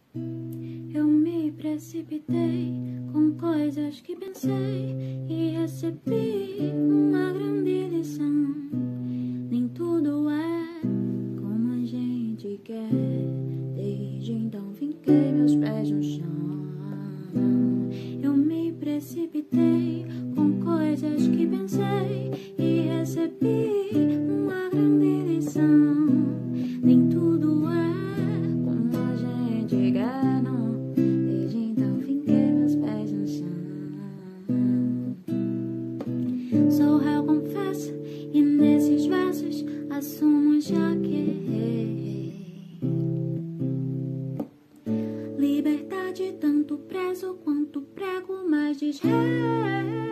Eu me precipitei com coisas que pensei e recebi uma grande lição. Nem tudo é como a gente quer. Desde então finquei meus pés no chão. Eu me precipitei com coisas que pensei e recebi uma grande lição. Nem tudo é como a gente quer, não. Desde então finquei meus pés no chão. Sou réu, confesso, e nesses versos assumo já que errei. Liberdade tanto preso quanto prego, mas desrespeito.